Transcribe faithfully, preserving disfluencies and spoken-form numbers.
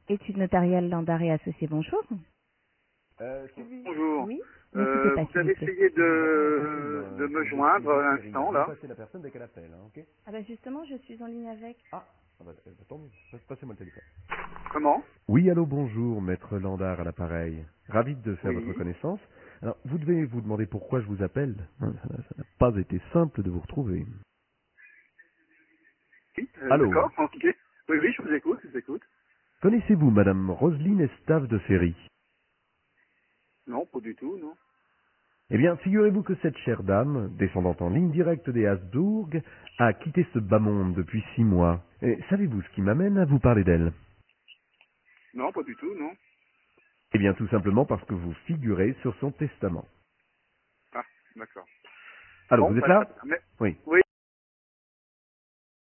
Études notariales Landard et Associés, bonjour. Euh, Sylvie, Bonjour. Oui, ne quittez Euh, pas, vous s'il avez vous plaît. essayé de, euh, de me je joindre suis à Thierry. l'instant, Je vais là. passer la personne dès qu'elle appelle, hein, ok? Ah bah justement, je suis en ligne avec. Ah, ah bah, euh, attendez, passe- passez-moi le téléphone. Comment? Oui, allô, bonjour, maître Landard à l'appareil. Ravi de faire votre Oui. connaissance. Alors, vous devez vous demander pourquoi je vous appelle. Hein, Ça n'a ça n'a pas été simple de vous retrouver. Oui, euh, Allô, d'accord, ok. Oui, oui, je vous écoute, je vous écoute. connaissez-vous Madame Roselyne Estave de Ferry? Non, pas du tout, non. Eh bien, figurez-vous que cette chère dame, descendante en ligne directe des Habsbourg, a quitté ce bas monde depuis six mois. Et savez-vous ce qui m'amène à vous parler d'elle? Non, pas du tout, non. Eh bien, tout simplement parce que vous figurez sur son testament. Ah, d'accord. Allô, Bon, vous êtes bah, très là? bien. Mais, Oui. oui,